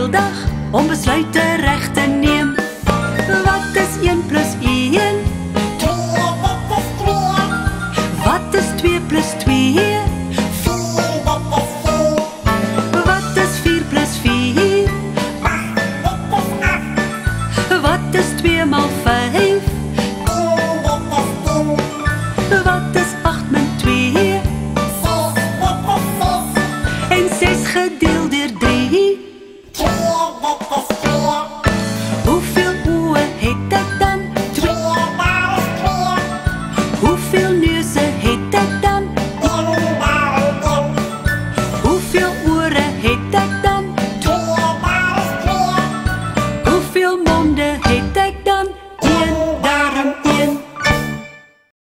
dag om besluite reg te neem. Wat is 1 plus 1? 2, dit is 2. Wat is 2 plus 2? 4, dit is 4. Wat is 4 plus 4? 8, dit is 8. Wat is 2 maal 5? 10, dit is 10. Wat is 8 min 2? 6, dit is 6. En 6 gedeel deur 3. 2, dit is 2. Hoeveel oë het ek dan? 2, daar is 2. Hoeveel neuse het ek dan? 1, daar is 1. Hoeveel ore het ek dan? 2, daar is 2. Hoeveel monde het ek dan?